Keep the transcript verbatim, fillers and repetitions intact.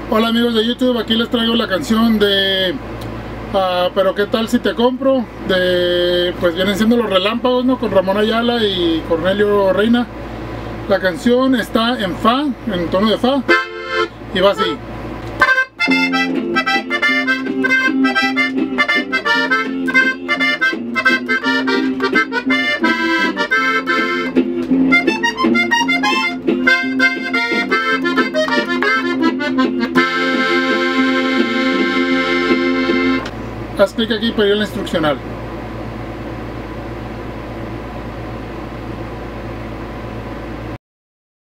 Hola amigos de YouTube, aquí les traigo la canción de uh, Pero qué tal si te compro, de pues vienen siendo Los Relámpagos, ¿no? Con Ramón Ayala y Cornelio Reina. La canción está en fa, en tono de fa, y va así. Haz clic aquí para ir a la instruccional.